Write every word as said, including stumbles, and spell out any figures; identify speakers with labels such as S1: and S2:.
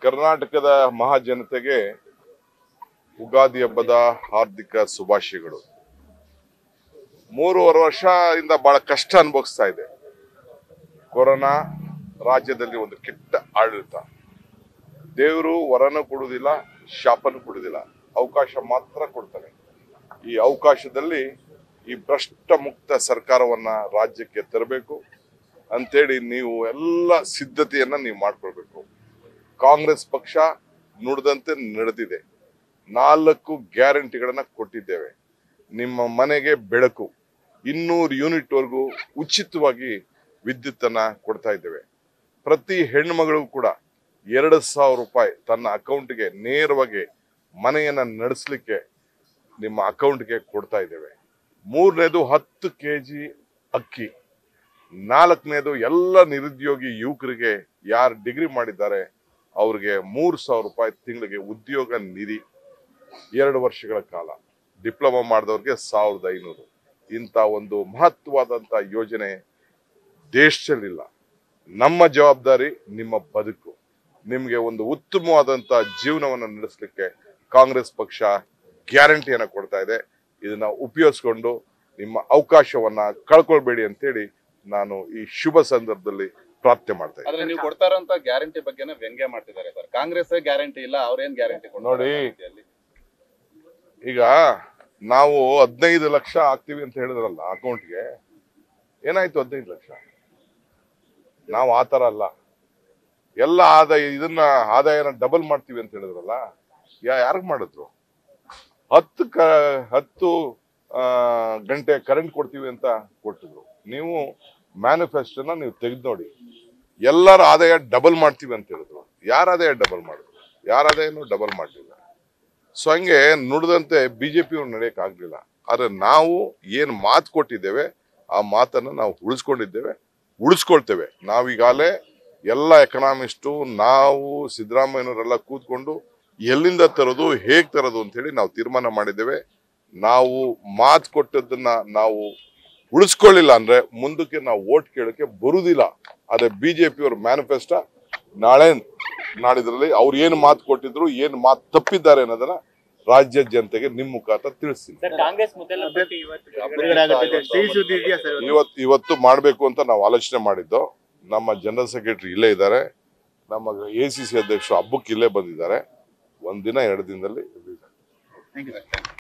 S1: ಕರ್ನಾಟಕದ ಮಹಾಜನತೆಗೆ ಉಗಾದಿ ಹಬ್ಬದ ಹಾರ್ದಿಕ ಶುಭಾಶಯಗಳು. ಮೂರುವರೆ ವರ್ಷದಿಂದ ಬಹಳ ಕಷ್ಟ ಅನುಭವಿಸ್ತಾ ಇದೆ. ಕೊರೋನಾ ರಾಜ್ಯದಲ್ಲಿ ಒಂದು ಕೆಟ್ಟ ಆಡಳಿತ. ದೇವರು ವರನೂ ಕೊಡುವುದಿಲ್ಲ, ಶಾಪನೂ ಕೊಡುವುದಿಲ್ಲ, ಅವಕಾಶ ಮಾತ್ರ ಕೊಡ್ತಾನೆ. ಈ ಅವಕಾಶದಲ್ಲಿ ಈ ಭ್ರಷ್ಟ ಮುಕ್ತ ಸರ್ಕಾರವನ್ನ ರಾಜ್ಯಕ್ಕೆ ತರಬೇಕು ಅಂತೇಳಿ ನೀವು ಎಲ್ಲ ಸಿದ್ಧತೆಯನ್ನ ನೀವು ಮಾಡ್ಕೊಳ್ಬೇಕು. ಕಾಂಗ್ರೆಸ್ ಪಕ್ಷ ನುಡಿದಂತೆ ನಡೆದಿದೆ. ನಾಲ್ಕು ಗ್ಯಾರಂಟಿಗಳನ್ನ ಕೊಟ್ಟಿದ್ದೇವೆ. ನಿಮ್ಮ ಮನೆಗೆ ಬೆಳಕು, ಇನ್ನೂರು ಯೂನಿಟ್ ವರೆಗೂ ಉಚಿತವಾಗಿ ವಿದ್ಯುತ್ತನ್ನ ಕೊಡ್ತಾ ಇದ್ದೇವೆ. ಪ್ರತಿ ಹೆಣ್ಮಗಳಿಗೂ ಕೂಡ ಎರಡು ಸಾವಿರ ರೂಪಾಯಿ ತನ್ನ ಅಕೌಂಟ್ಗೆ ನೇರವಾಗಿ ಮನೆಯನ್ನ ನಡೆಸಲಿಕ್ಕೆ ನಿಮ್ಮ ಅಕೌಂಟ್ಗೆ ಕೊಡ್ತಾ ಇದ್ದೇವೆ. ಮೂರನೇದು ಹತ್ತು ಕೆ ಜಿ ಅಕ್ಕಿ. ನಾಲ್ಕನೇದು ಎಲ್ಲ ನಿರುದ್ಯೋಗಿ ಯುವಕರಿಗೆ ಯಾರು ಡಿಗ್ರಿ ಮಾಡಿದ್ದಾರೆ ಅವ್ರಿಗೆ ಮೂರು ಸಾವಿರ ರೂಪಾಯಿ ತಿಂಗಳಿಗೆ ಉದ್ಯೋಗ ನಿಧಿ ಎರಡು ವರ್ಷಗಳ ಕಾಲ. ಡಿಪ್ಲೊಮಾ ಮಾಡಿದವ್ರಿಗೆ ಸಾವಿರದ ಐನೂರು. ಇಂಥ ಒಂದು ಮಹತ್ವವಾದಂಥ ಯೋಜನೆ ದೇಶದಲ್ಲಿಲ್ಲ. ನಮ್ಮ ಜವಾಬ್ದಾರಿ ನಿಮ್ಮ ಬದುಕು. ನಿಮಗೆ ಒಂದು ಉತ್ತಮವಾದಂಥ ಜೀವನವನ್ನು ನಡೆಸಲಿಕ್ಕೆ ಕಾಂಗ್ರೆಸ್ ಪಕ್ಷ ಗ್ಯಾರಂಟಿಯನ್ನು ಕೊಡ್ತಾ ಇದೆ. ಇದನ್ನ ಉಪಯೋಗಿಸ್ಕೊಂಡು ನಿಮ್ಮ ಅವಕಾಶವನ್ನ ಕಳ್ಕೊಳ್ಬೇಡಿ ಅಂತೇಳಿ ನಾನು ಈ ಶುಭ ಸಂದರ್ಭದಲ್ಲಿ ಪ್ರಾರ್ಥನೆ ಮಾಡ್ತಾ ಇದ್ದೀನಿ.
S2: ನೀವು ಕೊಡ್ತಾ ಇರೋಂತ ಗ್ಯಾರಂಟಿ ಬಗ್ಗೆನೇ ವ್ಯಂಗ್ಯ ಮಾಡ್ತಿದ್ದಾರೆ ಸರ್. ಕಾಂಗ್ರೆಸ್ ಗ್ಯಾರಂಟಿ ಇಲ್ಲ, ಅವ್ರೇನ್ ಗ್ಯಾರಂಟಿ
S1: ನೋಡಿ, ಈಗ ನಾವು ಹದಿನೈದು ಲಕ್ಷ ಹಾಕ್ತಿವಿ ಅಂತ ಹೇಳಿದ್ರಲ್ಲ ಅಕೌಂಟ್ಗೆ, ಏನಾಯ್ತು ಹದಿನೈದು ಲಕ್ಷ? ನಾವು ಆ ತರ ಅಲ್ಲ. ಎಲ್ಲ ಆದಾಯ ಇದನ್ನ ಆದಾಯನ ಡಬಲ್ ಮಾಡ್ತೀವಿ ಅಂತ ಹೇಳಿದ್ರಲ್ಲ, ಯಾರಿಗ್ ಮಾಡಿದ್ರು? ಹತ್ತು ಕ ಹತ್ತು ಗಂಟೆ ಕರೆಂಟ್ ಕೊಡ್ತೀವಿ ಅಂತ ಕೊಟ್ಟಿದ್ರು. ನೀವು ಮ್ಯಾನಿಫೆಸ್ಟೋನ ನೀವು ತೆಗೆದು ನೋಡಿ, ಎಲ್ಲರ ಆದಾಯ ಡಬಲ್ ಮಾಡ್ತೀವಿ ಅಂತ ಹೇಳಿದ್ರು. ಯಾರ ಆದಾಯ ಡಬಲ್ ಮಾಡಿದ್ರು? ಯಾರ ಆದಾಯನೂ ಡಬಲ್ ಮಾಡಲಿಲ್ಲ. ಸೊ ಹಂಗೆ ನುಡಿದಂತೆ ಬಿಜೆಪಿ ನಡೆಯಕ್ ಆಗ್ಲಿಲ್ಲ. ಆದ್ರೆ ನಾವು ಏನ್ ಮಾತು ಕೊಟ್ಟಿದ್ದೇವೆ ಆ ಮಾತನ್ನ ನಾವು ಉಳಿಸ್ಕೊಂಡಿದ್ದೇವೆ, ಉಳಿಸ್ಕೊಳ್ತೇವೆ. ನಾವೀಗಾಲೇ ಎಲ್ಲ ಎಕನಾಮಿಸ್ಟು ನಾವು ಸಿದ್ದರಾಮಯ್ಯನವರೆಲ್ಲ ಕೂತ್ಕೊಂಡು ಎಲ್ಲಿಂದ ತರೋದು, ಹೇಗ್ ತರೋದು ಅಂತ ಹೇಳಿ ನಾವು ತೀರ್ಮಾನ ಮಾಡಿದ್ದೇವೆ. ನಾವು ಮಾತು ಕೊಟ್ಟದನ್ನ ನಾವು ಉಳಿಸ್ಕೊಳ್ಳಿಲ್ಲ ಅಂದ್ರೆ ಮುಂದಕ್ಕೆ ನಾವು ಓಟ್ ಕೇಳಕ್ಕೆ ಬರುವುದಿಲ್ಲ. ಅದೇ ಬಿಜೆಪಿ ಅವ್ರ ಮ್ಯಾನಿಫೆಸ್ಟೋ ನಾಳೆ ನಾಡಿದ್ರಲ್ಲಿ ಅವ್ರು ಏನು ಮಾತು ಕೊಟ್ಟಿದ್ರು, ಏನು ಮಾತು ತಪ್ಪಿದ್ದಾರೆ ಅನ್ನೋದನ್ನ ರಾಜ್ಯ ಜನತೆಗೆ ನಿಮ್ಮ ಮುಖಾಂತರ ತಿಳಿಸ್ತೀನಿ. ಇವತ್ತು ಇವತ್ತು ಮಾಡ್ಬೇಕು ಅಂತ ನಾವು ಆಲೋಚನೆ ಮಾಡಿದ್ದು. ನಮ್ಮ ಜನರಲ್ ಸೆಕ್ರೆಟರಿ ಇಲ್ಲೇ ಇದ್ದಾರೆ, ನಮ್ಮ ಎ ಸಿ ಸಿ ಅಧ್ಯಕ್ಷರು ಹಬ್ಬಕ್ಕೆ ಇಲ್ಲೇ ಬಂದಿದ್ದಾರೆ. ಒಂದಿನ ಎರಡು ದಿನದಲ್ಲಿ